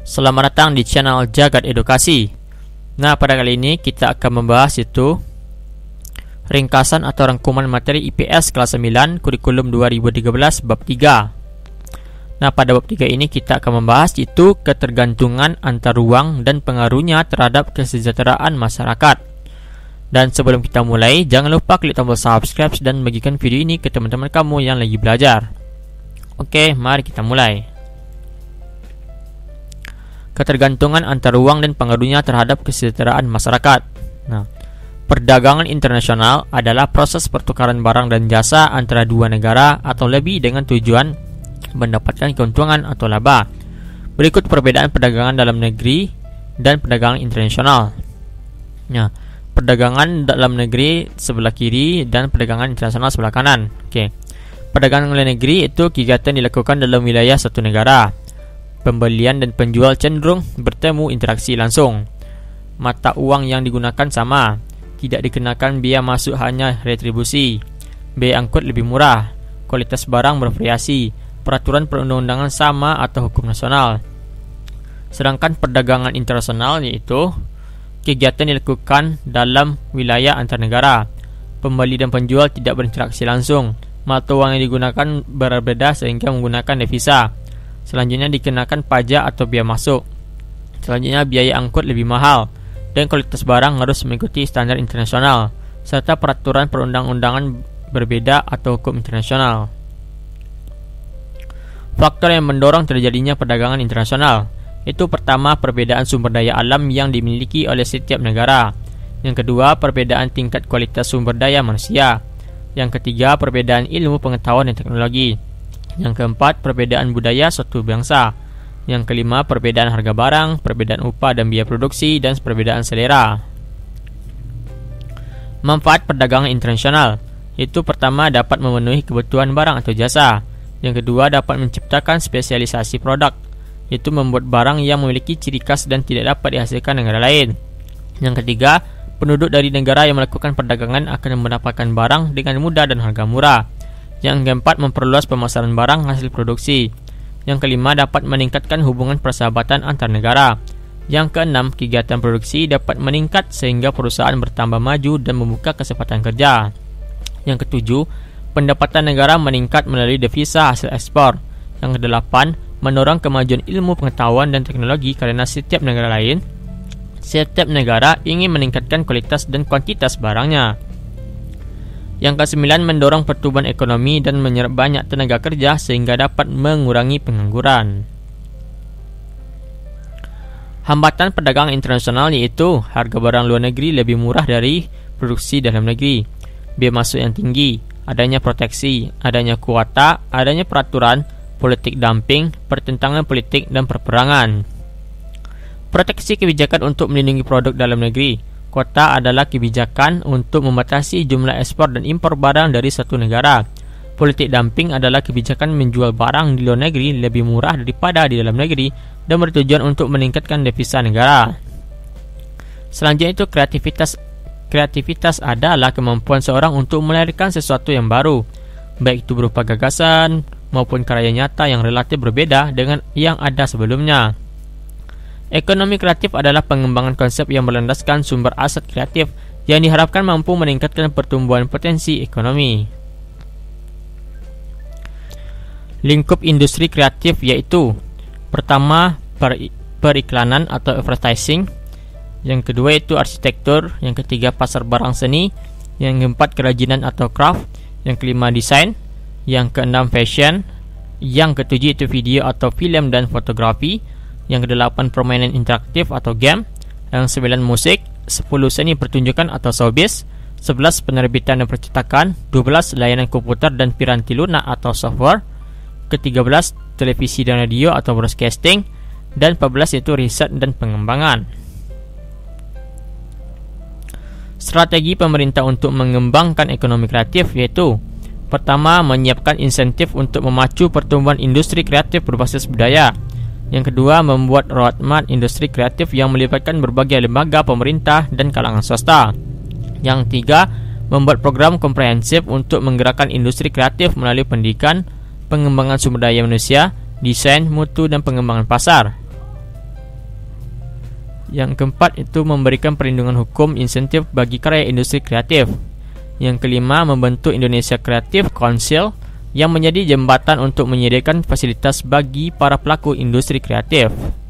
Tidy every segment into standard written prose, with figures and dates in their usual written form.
Selamat datang di channel Jagat Edukasi. Nah, pada kali ini kita akan membahas itu ringkasan atau rangkuman materi IPS kelas 9 kurikulum 2013 bab 3. Nah, pada bab 3 ini kita akan membahas itu ketergantungan antar ruang dan pengaruhnya terhadap kesejahteraan masyarakat. Dan sebelum kita mulai, jangan lupa klik tombol subscribe dan bagikan video ini ke teman-teman kamu yang lagi belajar. Oke, mari kita mulai. Ketergantungan antar ruang dan pengaruhnya terhadap kesejahteraan masyarakat. Nah, perdagangan internasional adalah proses pertukaran barang dan jasa antara dua negara atau lebih dengan tujuan mendapatkan keuntungan atau laba. Berikut perbedaan perdagangan dalam negeri dan perdagangan internasional. Nah, perdagangan dalam negeri sebelah kiri dan perdagangan internasional sebelah kanan. Oke. Perdagangan luar negeri itu kegiatan dilakukan dalam wilayah satu negara. Pembelian dan penjual cenderung bertemu interaksi langsung. Mata uang yang digunakan sama. Tidak dikenakan biaya masuk, hanya retribusi. Biaya angkut lebih murah. Kualitas barang bervariasi. Peraturan perundang-undangan sama atau hukum nasional. Sedangkan perdagangan internasional yaitu kegiatan dilakukan dalam wilayah antar negara. Pembeli dan penjual tidak berinteraksi langsung. Mata uang yang digunakan berbeda sehingga menggunakan devisa. Selanjutnya dikenakan pajak atau biaya masuk. Selanjutnya biaya angkut lebih mahal. Dan kualitas barang harus mengikuti standar internasional. Serta peraturan perundang-undangan berbeda atau hukum internasional. Faktor yang mendorong terjadinya perdagangan internasional. Itu pertama, perbedaan sumber daya alam yang dimiliki oleh setiap negara. Yang kedua, perbedaan tingkat kualitas sumber daya manusia. Yang ketiga, perbedaan ilmu pengetahuan dan teknologi. Yang keempat, perbedaan budaya suatu bangsa. Yang kelima, perbedaan harga barang, perbedaan upah dan biaya produksi, dan perbedaan selera. Manfaat perdagangan internasional. Itu pertama, dapat memenuhi kebutuhan barang atau jasa. Yang kedua, dapat menciptakan spesialisasi produk. Itu membuat barang yang memiliki ciri khas dan tidak dapat dihasilkan negara lain. Yang ketiga, penduduk dari negara yang melakukan perdagangan akan mendapatkan barang dengan mudah dan harga murah. Yang keempat, memperluas pemasaran barang hasil produksi. Yang kelima, dapat meningkatkan hubungan persahabatan antar negara. Yang keenam, kegiatan produksi dapat meningkat sehingga perusahaan bertambah maju dan membuka kesempatan kerja. Yang ketujuh, pendapatan negara meningkat melalui devisa hasil ekspor. Yang kedelapan, mendorong kemajuan ilmu pengetahuan dan teknologi karena setiap negara ingin meningkatkan kualitas dan kuantitas barangnya. Yang kesembilan, mendorong pertumbuhan ekonomi dan menyerap banyak tenaga kerja sehingga dapat mengurangi pengangguran. Hambatan perdagangan internasional yaitu harga barang luar negeri lebih murah dari produksi dalam negeri, biaya masuk yang tinggi, adanya proteksi, adanya kuota, adanya peraturan, politik dumping, pertentangan politik dan perperangan. Proteksi kebijakan untuk melindungi produk dalam negeri. Kuota adalah kebijakan untuk membatasi jumlah ekspor dan impor barang dari satu negara. Politik dumping adalah kebijakan menjual barang di luar negeri lebih murah daripada di dalam negeri dan bertujuan untuk meningkatkan devisa negara. Selanjutnya itu kreativitas. Kreativitas adalah kemampuan seorang untuk melahirkan sesuatu yang baru, baik itu berupa gagasan maupun karya nyata yang relatif berbeda dengan yang ada sebelumnya. Ekonomi kreatif adalah pengembangan konsep yang berlandaskan sumber aset kreatif yang diharapkan mampu meningkatkan pertumbuhan potensi ekonomi. Lingkup industri kreatif yaitu pertama, periklanan atau advertising. Yang kedua itu arsitektur. Yang ketiga, pasar barang seni. Yang keempat, kerajinan atau craft. Yang kelima, desain. Yang keenam, fashion. Yang ketujuh itu video atau film dan fotografi. Yang kedelapan, permainan interaktif atau game. Yang 9, musik. 10, seni pertunjukan atau showbiz. 11, penerbitan dan percetakan. 12, layanan komputer dan piranti lunak atau software. Ke-13, televisi dan radio atau broadcasting. Dan 14 itu riset dan pengembangan. Strategi pemerintah untuk mengembangkan ekonomi kreatif yaitu pertama, menyiapkan insentif untuk memacu pertumbuhan industri kreatif berbasis budaya. Yang kedua, membuat roadmap industri kreatif yang melibatkan berbagai lembaga pemerintah dan kalangan swasta. Yang ketiga, membuat program komprehensif untuk menggerakkan industri kreatif melalui pendidikan, pengembangan sumber daya manusia, desain, mutu, dan pengembangan pasar. Yang keempat itu memberikan perlindungan hukum insentif bagi karya industri kreatif. Yang kelima, membentuk Indonesia Creative Council yang menjadi jembatan untuk menyediakan fasilitas bagi para pelaku industri kreatif.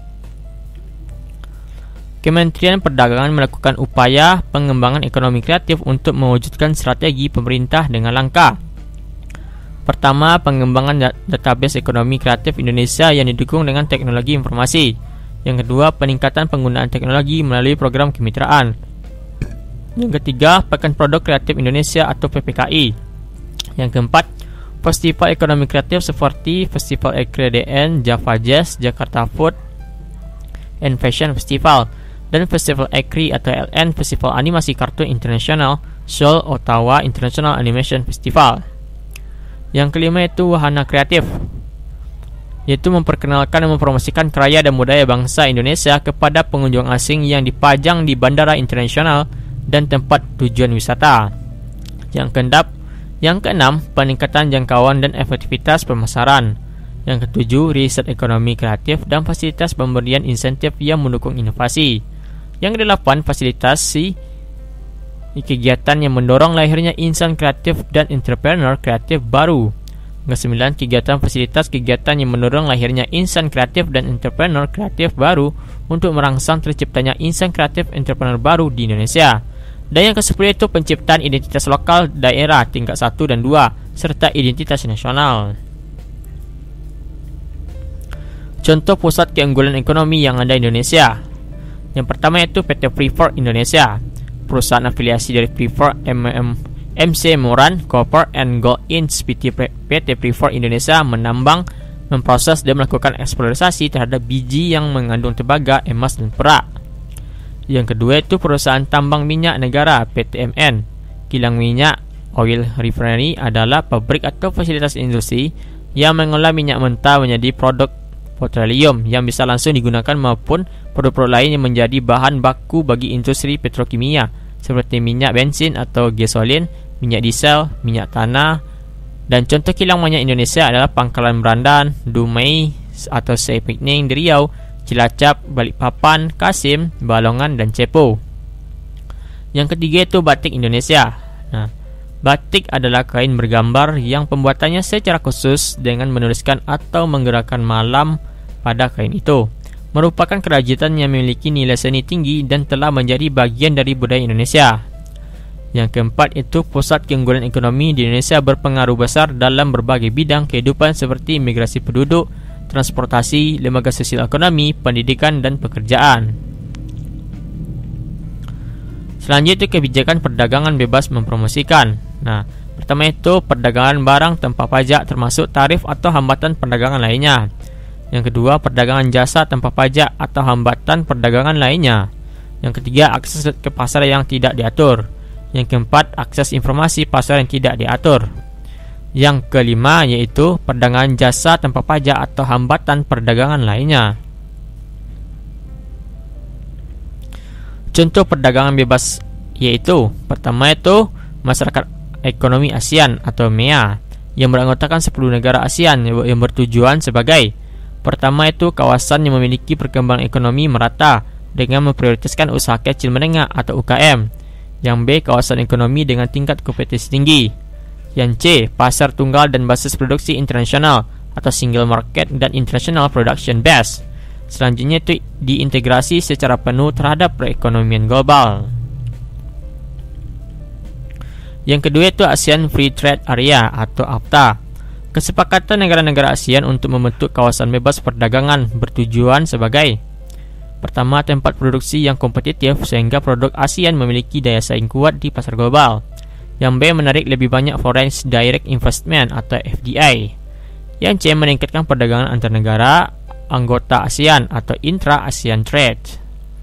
Kementerian Perdagangan melakukan upaya pengembangan ekonomi kreatif untuk mewujudkan strategi pemerintah dengan langkah. Pertama, pengembangan database ekonomi kreatif Indonesia yang didukung dengan teknologi informasi. Yang kedua, peningkatan penggunaan teknologi melalui program kemitraan. Yang ketiga, Pekan Produk Kreatif Indonesia atau PPKI. Yang keempat, festival ekonomi kreatif seperti Festival EKDN, Java Jazz, Jakarta Food and Fashion Festival, dan Festival EKRI atau LN, Festival Animasi Kartun Internasional, Seoul Ottawa International Animation Festival. Yang kelima itu wahana kreatif, yaitu memperkenalkan dan mempromosikan karya dan budaya bangsa Indonesia kepada pengunjung asing yang dipajang di bandara internasional dan tempat tujuan wisata. Yang keenam, peningkatan jangkauan dan efektivitas pemasaran. Yang ketujuh, riset ekonomi kreatif dan fasilitas pemberian insentif yang mendukung inovasi. Yang kedelapan, fasilitasi kegiatan yang mendorong lahirnya insan kreatif dan entrepreneur kreatif baru. Kesembilan, fasilitas kegiatan yang mendorong lahirnya insan kreatif dan entrepreneur kreatif baru untuk merangsang terciptanya insan kreatif entrepreneur baru di Indonesia. Dan yang ke-10 itu penciptaan identitas lokal daerah tingkat 1 dan 2 serta identitas nasional. Contoh pusat keunggulan ekonomi yang ada di Indonesia. Yang pertama itu PT Freeport Indonesia, perusahaan afiliasi dari Freeport MC Moran Copper and Gold Inc. PT Freeport Indonesia menambang, memproses dan melakukan eksploitasi terhadap biji yang mengandung tembaga, emas dan perak. Yang kedua itu perusahaan tambang minyak negara PTMN. Kilang minyak Oil Refinery adalah pabrik atau fasilitas industri yang mengolah minyak mentah menjadi produk petroleum yang bisa langsung digunakan maupun produk-produk lain yang menjadi bahan baku bagi industri petrokimia seperti minyak bensin atau gasolin, minyak diesel, minyak tanah. Dan contoh kilang minyak Indonesia adalah Pangkalan Berandan, Dumai atau Sepikning di Riau, Cilacap, Balikpapan, Kasim, Balongan, dan Cepo. Yang ketiga itu batik Indonesia. Batik adalah kain bergambar yang pembuatannya secara khusus dengan menuliskan atau menggerakkan malam pada kain itu. Merupakan kerajinan yang memiliki nilai seni tinggi dan telah menjadi bagian dari budaya Indonesia. Yang keempat itu pusat keunggulan ekonomi di Indonesia berpengaruh besar dalam berbagai bidang kehidupan seperti migrasi penduduk, transportasi, lembaga sosial ekonomi, pendidikan, dan pekerjaan. Selanjutnya kebijakan perdagangan bebas mempromosikan. Pertama itu perdagangan barang tanpa pajak termasuk tarif atau hambatan perdagangan lainnya. Yang kedua, perdagangan jasa tanpa pajak atau hambatan perdagangan lainnya. Yang ketiga, akses ke pasar yang tidak diatur. Yang keempat, akses informasi pasar yang tidak diatur. Yang kelima yaitu perdagangan jasa tanpa pajak atau hambatan perdagangan lainnya. Contoh perdagangan bebas yaitu pertama itu Masyarakat Ekonomi ASEAN atau MEA yang beranggotakan 10 negara ASEAN yang bertujuan sebagai: pertama itu kawasan yang memiliki perkembangan ekonomi merata dengan memprioritaskan usaha kecil menengah atau UKM. Yang B, kawasan ekonomi dengan tingkat kompetisi tinggi. Yang C, pasar tunggal dan basis produksi internasional atau single market dan international production base. Selanjutnya itu diintegrasi secara penuh terhadap perekonomian global. Yang kedua itu ASEAN Free Trade Area atau AFTA. Kesepakatan negara-negara ASEAN untuk membentuk kawasan bebas perdagangan bertujuan sebagai: pertama, tempat produksi yang kompetitif sehingga produk ASEAN memiliki daya saing kuat di pasar global. Yang B, menarik lebih banyak foreign direct investment atau FDI. Yang C, meningkatkan perdagangan antar negara anggota ASEAN atau intra-ASEAN trade.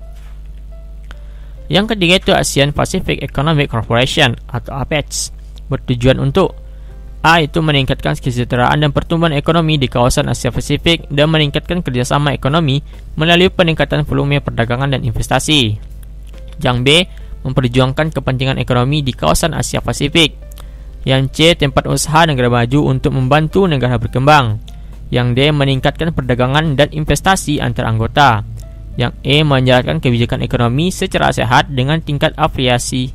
Yang ketiga itu ASEAN Pacific Economic Corporation atau APEC, bertujuan untuk: A, itu meningkatkan kesejahteraan dan pertumbuhan ekonomi di kawasan Asia Pasifik dan meningkatkan kerjasama ekonomi melalui peningkatan volume perdagangan dan investasi. Yang B, memperjuangkan kepentingan ekonomi di kawasan Asia Pasifik. Yang C, tempat usaha negara maju untuk membantu negara berkembang. Yang D, meningkatkan perdagangan dan investasi antar anggota. Yang E, menjalankan kebijakan ekonomi secara sehat dengan tingkat inflasi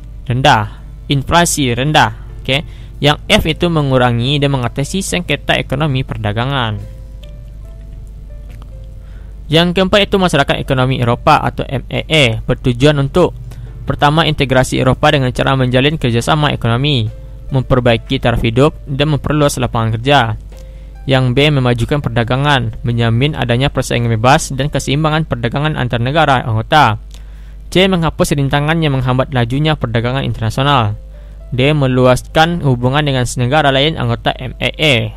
rendah. Oke. Yang F itu mengurangi dan mengatasi sengketa ekonomi perdagangan. Yang keempat itu masyarakat ekonomi Eropa atau MAE, bertujuan untuk pertama, integrasi Eropa dengan cara menjalin kerjasama ekonomi, memperbaiki taraf hidup, dan memperluas lapangan kerja. Yang B, memajukan perdagangan, menjamin adanya persaingan bebas dan keseimbangan perdagangan antar negara anggota. C, menghapus rintangan yang menghambat lajunya perdagangan internasional. D, meluaskan hubungan dengan negara lain anggota MAE.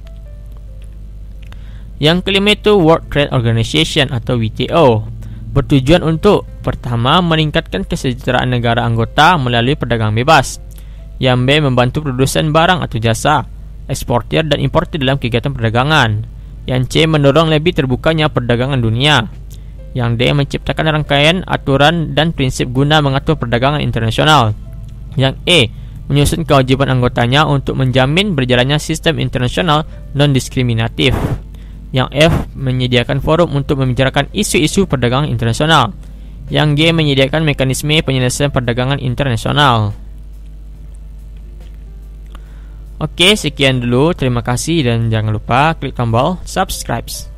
Yang kelima itu World Trade Organization atau WTO, bertujuan untuk pertama, meningkatkan kesejahteraan negara anggota melalui perdagangan bebas. Yang B, membantu produsen barang atau jasa, eksportir dan importir dalam kegiatan perdagangan. Yang C, mendorong lebih terbukanya perdagangan dunia. Yang D, menciptakan rangkaian aturan dan prinsip guna mengatur perdagangan internasional. Yang E, menyusun kewajiban anggotanya untuk menjamin berjalannya sistem internasional non-diskriminatif. Yang F, menyediakan forum untuk membicarakan isu-isu perdagangan internasional. Yang G, menyediakan mekanisme penyelesaian perdagangan internasional. Oke, sekian dulu. Terima kasih dan jangan lupa klik tombol subscribe.